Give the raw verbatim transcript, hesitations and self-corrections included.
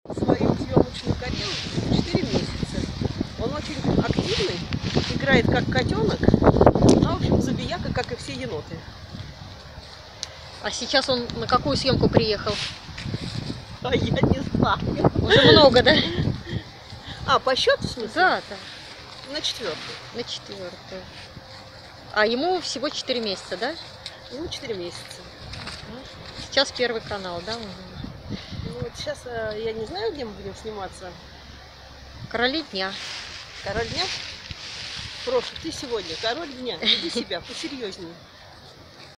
Свою съемочную картину четыре месяца. Он очень активный, играет как котенок, ну, в общем, забияка, как и все еноты. А сейчас он на какую съемку приехал? А я не знаю. Уже много, да? А, по счету, в смысле? Да, да. На четвертую. На четвертую. А ему всего четыре месяца, да? Ну, четыре месяца. Сейчас Первый канал, да? Ну, вот сейчас э, я не знаю, где мы будем сниматься. Короли дня. Король дня? Прошу, ты сегодня король дня. Веди себя посерьезнее.